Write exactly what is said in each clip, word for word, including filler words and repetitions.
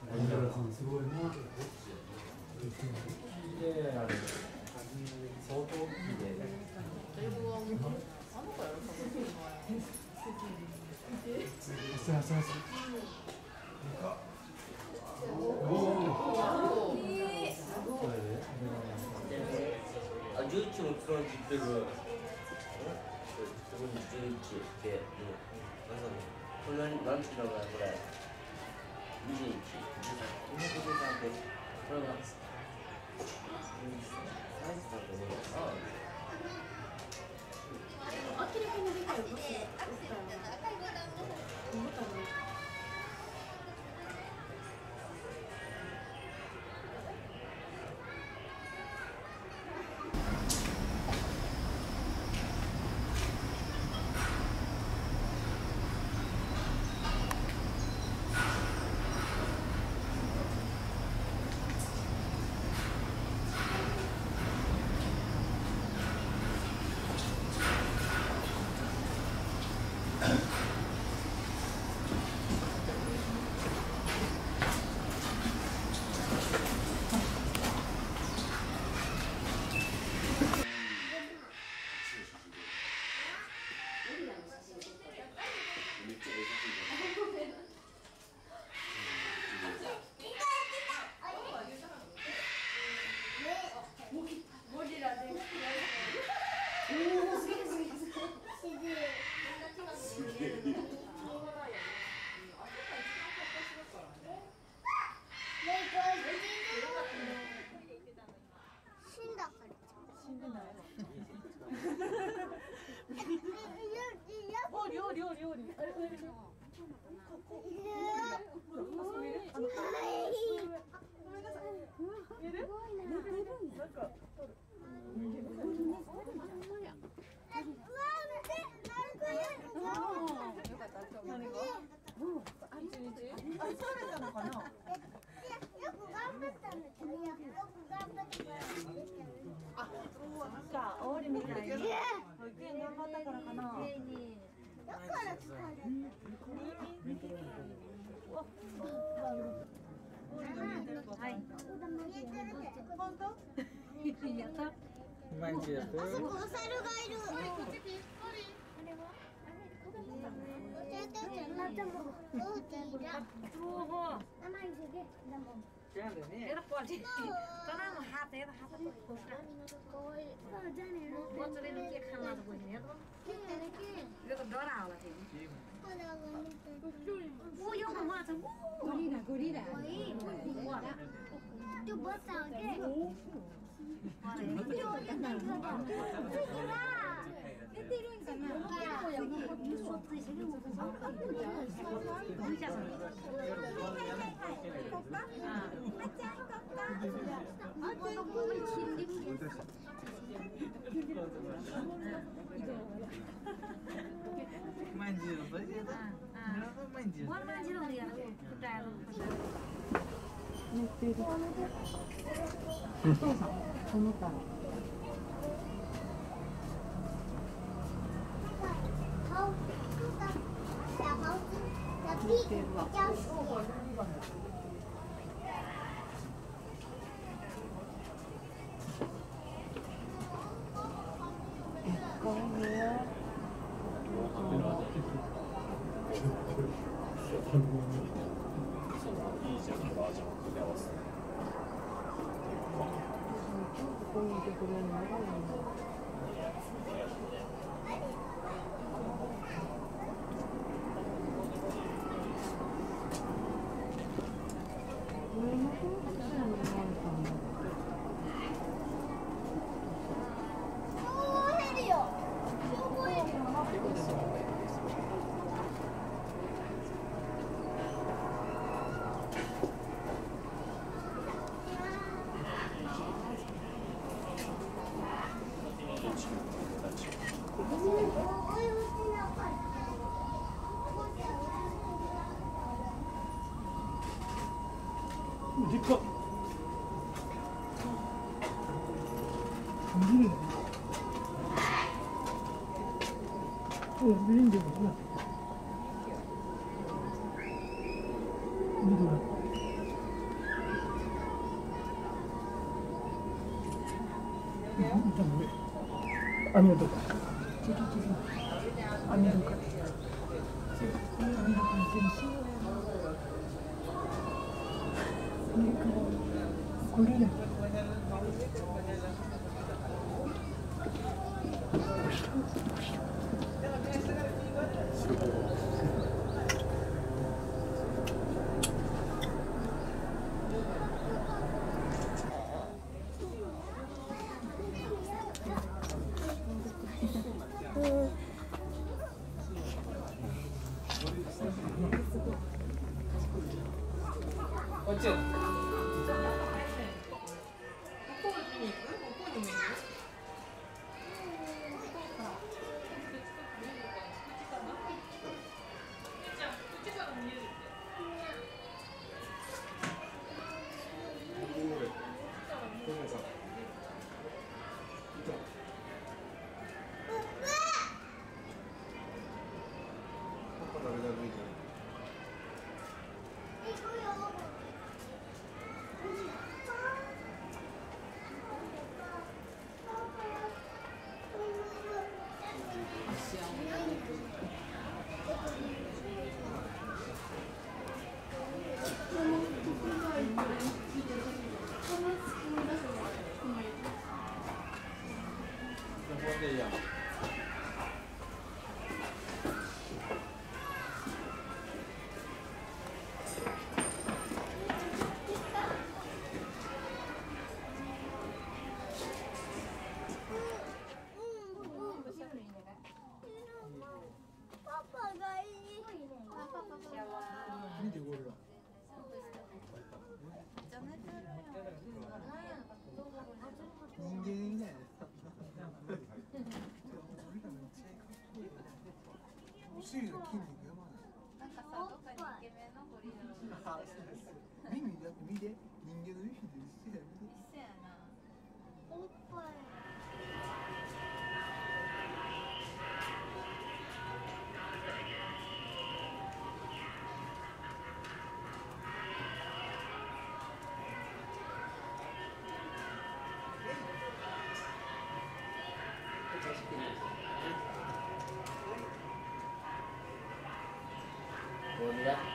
すごいな。で、あれ相当大きいで。英語はあの子やろ。そうそうそう。あ、十一も使うって言ってる。そこに十一って、これ何、なんていうのかな、これ。二十一、十三、二百十三って、これが。サイズだと思う。ああ。明らかにでかい。 あそこお猿がいる。 Era pode. Tá na rata, era rata por conta. Quando ele não tinha canado bonito. Eu adoro a aula dele. Ui, eu não gosto. Gorila, gorila. Tu bota o quê? Mandido, mandido. Buat mandido dia. Kita. 寝てる。お父さん、この子。寝てるわ。でっかいね。こういうところに長いの。上の方が長いのかな。でっかっ。見るね。お、見るんだよ。緑。 網のとこ。網のとこ。これね。 こっちよ。 見てゴリラ。人間いないね。お尻の筋肉やばない。 なんかさ、どっかにイケメンのゴリラ。 耳だって見て、人間の耳で一緒や見て。 一緒やな。 おっぱい。 ゴリラピ。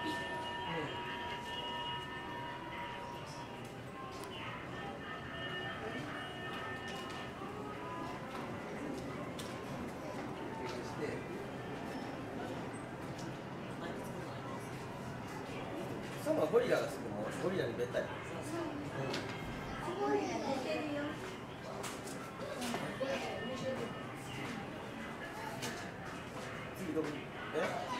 そのゴリラがすぐもうゴリラにべったり。 ゴリラ出てるよ。 次どこ？え？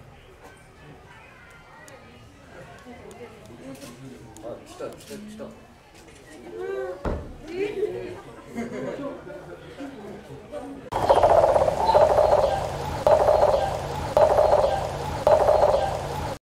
あ、来た来た来た。